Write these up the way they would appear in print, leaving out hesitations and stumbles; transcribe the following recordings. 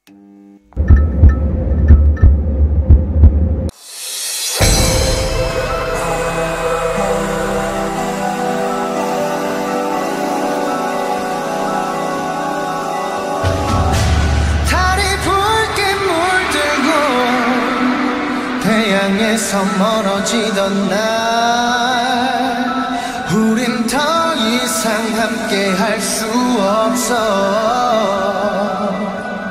태양에서 멀어지던 날 우린 더 이상 함께 할 수 없어.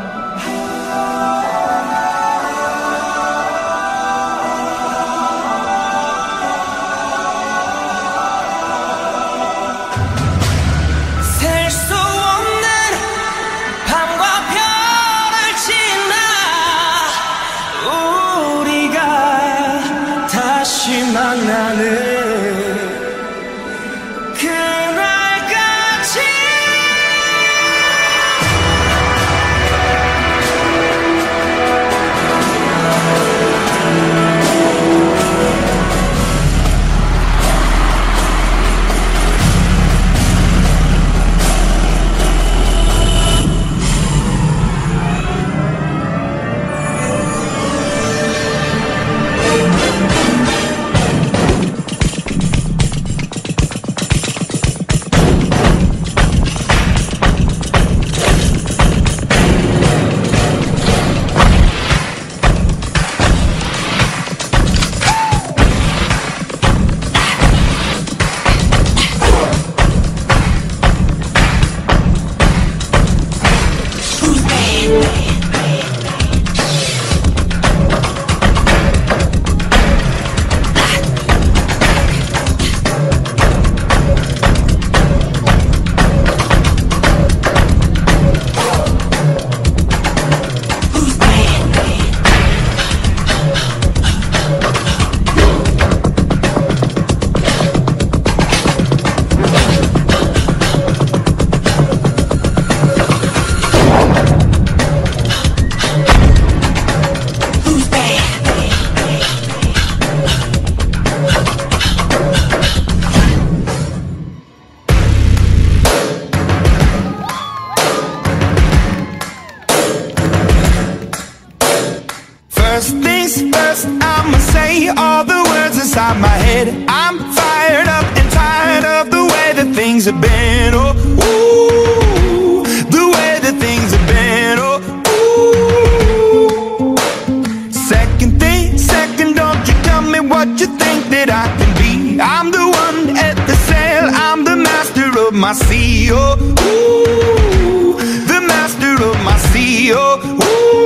First things first, I'ma say all the words inside my head. I'm fired up and tired of the way that things have been. Oh, ooh, the way that things have been. Oh, ooh. Second thing, second, don't you tell me what you think that I can be. I'm the one at the sail, I'm the master of my sea. Oh, ooh, the master of my sea. Oh, ooh.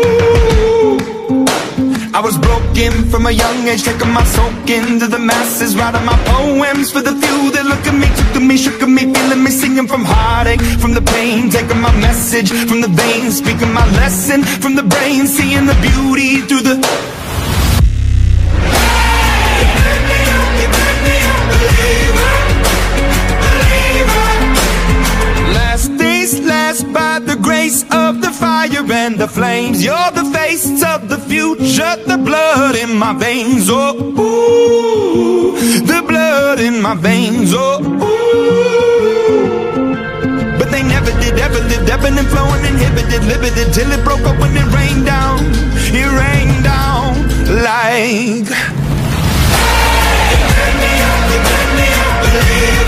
I was broken from a young age, taking my soak into the masses, writing my poems for the few that look at me, took to me, shook at me, feeling me, singing from heartache, from the pain, taking my message from the veins, speaking my lesson from the brain, seeing the beauty through the... Last days last by the grace of the fire and the flames. You're the face of the future, the blood in my veins. Oh, ooh, the blood in my veins. Oh, ooh. But they never did, ever lived, ebbing and flowing, inhibited, limited, till it broke up when it rained down. It rained down like, hey, you make me up, believe.